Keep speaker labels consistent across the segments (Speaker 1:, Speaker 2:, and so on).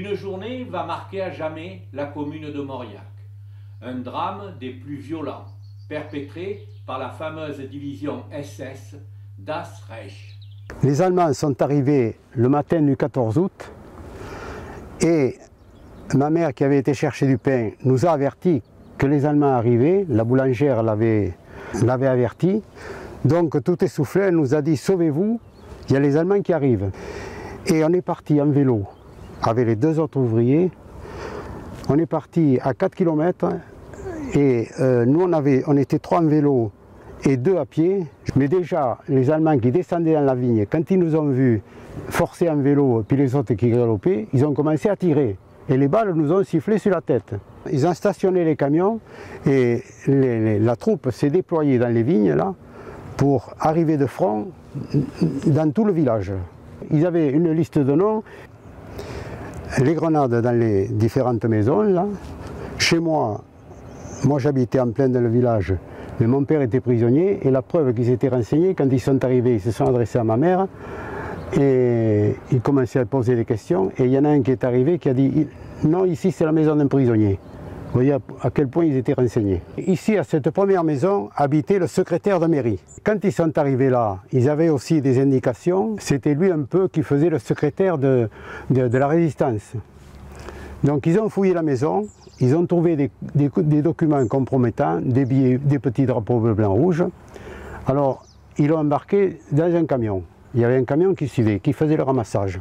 Speaker 1: Une journée va marquer à jamais la commune de Mauriac. Un drame des plus violents, perpétré par la fameuse division SS Das Reich.
Speaker 2: Les Allemands sont arrivés le matin du 14 août et ma mère qui avait été chercher du pain nous a averti que les Allemands arrivaient, la boulangère l'avait averti. Donc tout essoufflé, elle nous a dit sauvez-vous, il y a les Allemands qui arrivent. Et on est parti en vélo avec les deux autres ouvriers. On est parti à 4 km et nous on était 3 en vélo et 2 à pied. Mais déjà les Allemands qui descendaient dans la vigne, quand ils nous ont vus forcer en vélo puis les autres qui galopaient, ils ont commencé à tirer. Et les balles nous ont sifflé sur la tête. Ils ont stationné les camions et la troupe s'est déployée dans les vignes là pour arriver de front dans tout le village. Ils avaient une liste de noms, les grenades dans les différentes maisons là. Chez moi j'habitais en plein dans le village, mais mon père était prisonnier et la preuve qu'ils étaient renseignés, quand ils sont arrivés, ils se sont adressés à ma mère et ils commençaient à poser des questions et il y en a un qui est arrivé qui a dit non, ici c'est la maison d'un prisonnier. Vous voyez à quel point ils étaient renseignés. Ici, à cette première maison, habitait le secrétaire de mairie. Quand ils sont arrivés là, ils avaient aussi des indications. C'était lui un peu qui faisait le secrétaire de la résistance. Donc ils ont fouillé la maison, ils ont trouvé des documents compromettants, des billets, des petits drapeaux bleu, blanc, rouge. Alors, ils l'ont embarqué dans un camion. Il y avait un camion qui suivait, qui faisait le ramassage.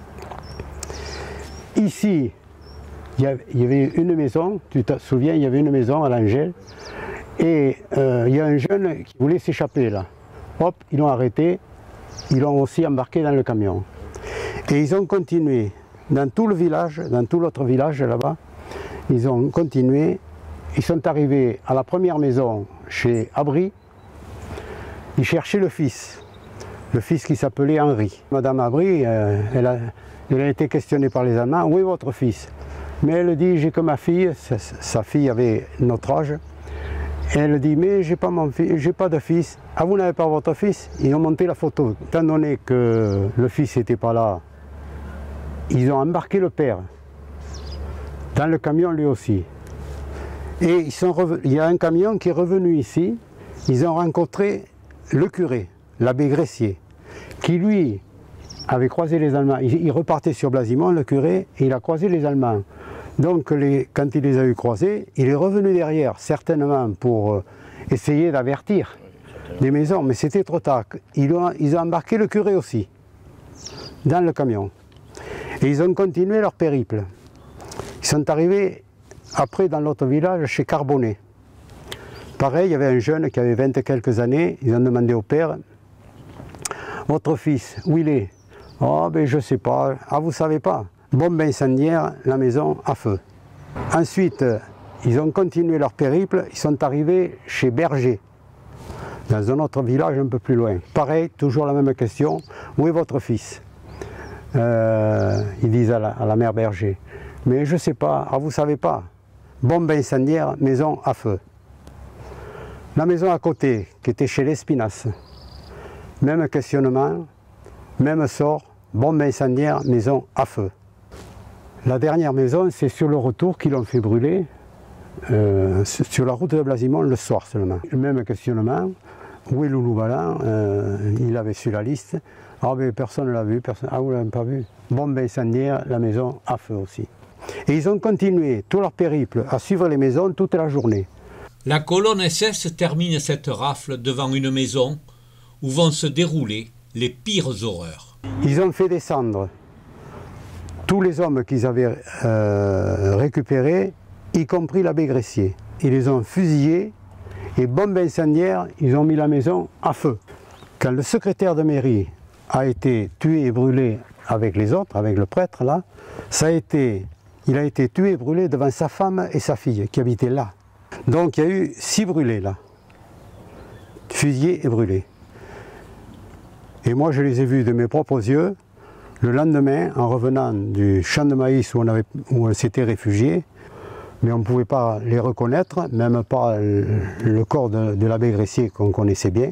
Speaker 2: Ici, il y avait une maison, tu te souviens, il y avait une maison à l'Angèle, et il y a un jeune qui voulait s'échapper là. Hop, ils l'ont arrêté, ils l'ont aussi embarqué dans le camion. Et ils ont continué dans tout le village, dans tout l'autre village là-bas, ils ont continué, ils sont arrivés à la première maison chez Abri, ils cherchaient le fils qui s'appelait Henri. Madame Abri, elle a été questionnée par les Allemands, où est votre fils ? Mais elle dit, j'ai que ma fille, sa fille avait notre âge. Et elle dit, mais j'ai pas de fils. Ah, vous n'avez pas votre fils? Ils ont monté la photo. Étant donné que le fils n'était pas là, ils ont embarqué le père dans le camion lui aussi. Et il y a un camion qui est revenu ici. Ils ont rencontré le curé, l'abbé Gressier, qui lui avait croisé les Allemands. Il repartait sur Blasimont, le curé, et il a croisé les Allemands. Donc quand il les a eu croisés, il est revenu derrière, certainement pour essayer d'avertir les maisons, mais c'était trop tard. Ils ont embarqué le curé aussi, dans le camion. Et ils ont continué leur périple. Ils sont arrivés après dans l'autre village, chez Carbonnet. Pareil, il y avait un jeune qui avait 20 et quelques années, ils ont demandé au père, « Votre fils, où il est ?»« Oh, ben je ne sais pas. »« Ah, vous ne savez pas ?» Bombe incendiaire, la maison à feu. Ensuite, ils ont continué leur périple, ils sont arrivés chez Berger, dans un autre village un peu plus loin. Pareil, toujours la même question, où est votre fils? Ils disent à la mère Berger. Mais je ne sais pas, ah vous ne savez pas. Bombe incendiaire, maison à feu. La maison à côté, qui était chez l'Espinasse, même questionnement, même sort, bombe incendiaire, maison à feu. La dernière maison, c'est sur le retour qu'ils l'ont fait brûler, sur la route de Blasimont, le soir seulement. Le même questionnement, où est Loulou Balan? Il avait su la liste. Ah ben personne ne l'a vu, personne. Ah vous ne l'avez pas vu? Bombe incendiaire, la maison à feu aussi. Et ils ont continué tout leur périple à suivre les maisons toute la journée.
Speaker 1: La colonne SS termine cette rafle devant une maison où vont se dérouler les pires horreurs.
Speaker 2: Ils ont fait descendre tous les hommes qu'ils avaient récupérés, y compris l'abbé Gressier. Ils les ont fusillés et bombe incendiaire, ils ont mis la maison à feu. Quand le secrétaire de mairie a été tué et brûlé avec les autres, avec le prêtre là, il a été tué et brûlé devant sa femme et sa fille qui habitaient là. Donc il y a eu 6 brûlés là, fusillés et brûlés. Et moi je les ai vus de mes propres yeux. Le lendemain, en revenant du champ de maïs où on s'était réfugié, mais on ne pouvait pas les reconnaître, même pas le corps de l'abbé Gressier qu'on connaissait bien.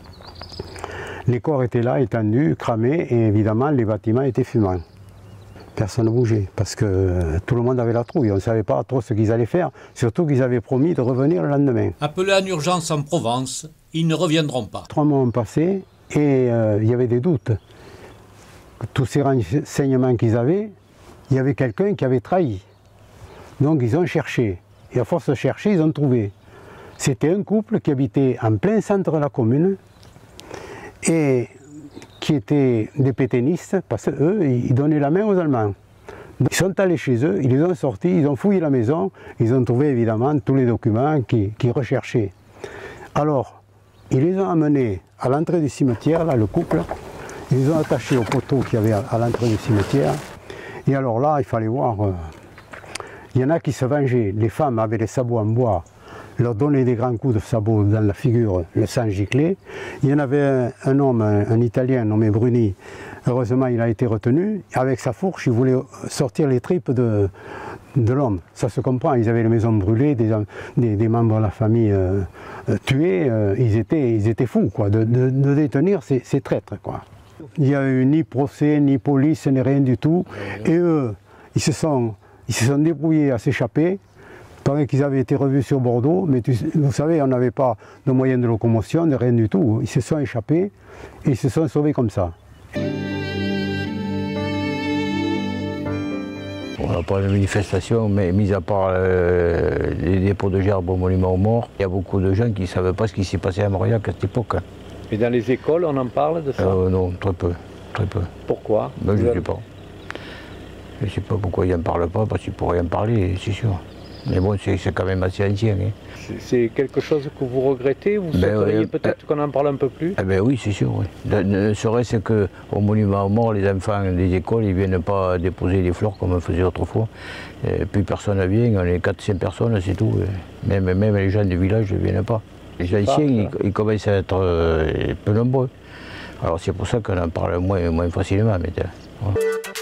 Speaker 2: Les corps étaient là, étendus, cramés, et évidemment les bâtiments étaient fumants. Personne ne bougeait, parce que tout le monde avait la trouille, on ne savait pas trop ce qu'ils allaient faire, surtout qu'ils avaient promis de revenir le lendemain.
Speaker 3: Appelés en urgence en Provence, ils ne reviendront pas.
Speaker 2: 3 mois ont passé et il y avait des doutes. Tous ces renseignements qu'ils avaient, il y avait quelqu'un qui avait trahi. Donc ils ont cherché, et à force de chercher, ils ont trouvé. C'était un couple qui habitait en plein centre de la commune et qui étaient des pétainistes, parce qu'eux, ils donnaient la main aux Allemands. Ils sont allés chez eux, ils les ont sortis, ils ont fouillé la maison, ils ont trouvé évidemment tous les documents qu'ils recherchaient. Alors, ils les ont amenés à l'entrée du cimetière, là, le couple, ils les ont attachés au poteau qu'il y avait à l'entrée du cimetière, et alors là, il fallait voir, il y en a qui se vengeaient, les femmes avaient les sabots en bois, leur donnaient des grands coups de sabot dans la figure, le sang giclait. Il y en avait un homme, un Italien nommé Bruni, heureusement il a été retenu, avec sa fourche il voulait sortir les tripes de l'homme. Ça se comprend, ils avaient les maisons brûlées, des membres de la famille tués, ils étaient fous quoi, de détenir ces traîtres, quoi. Il n'y a eu ni procès, ni police, ni rien du tout, et eux, ils se sont débrouillés à s'échapper. Pendant qu'ils avaient été revus sur Bordeaux, mais vous savez, on n'avait pas de moyens de locomotion, de rien du tout. Ils se sont échappés et ils se sont sauvés comme ça.
Speaker 4: On n'a pas de manifestation, mais mis à part les dépôts de gerbes au monument aux morts, il y a beaucoup de gens qui ne savaient pas ce qui s'est passé à Mauriac à cette époque.
Speaker 1: Et dans les écoles, on en parle de ça?
Speaker 4: Non, très peu, très peu.
Speaker 1: Pourquoi?
Speaker 4: Ben, je ne sais pas. Je ne sais pas pourquoi ils n'en parlent pas, parce qu'ils pourraient en parler, c'est sûr. Mais bon, c'est quand même assez ancien. Hein.
Speaker 1: C'est quelque chose que vous regrettez? Vous souhaiteriez peut-être qu'on en parle un peu plus?
Speaker 4: Ben oui, c'est sûr. Oui. Ne serait-ce qu'au monument aux morts, les enfants des écoles, ils ne viennent pas déposer des fleurs comme on faisait autrefois. Et puis personne ne vient, on est 4-5 personnes, c'est tout. Même les gens du village ne viennent pas. Les anciens, ils commencent à être peu nombreux. Alors c'est pour ça qu'on en parle moins facilement. Voilà.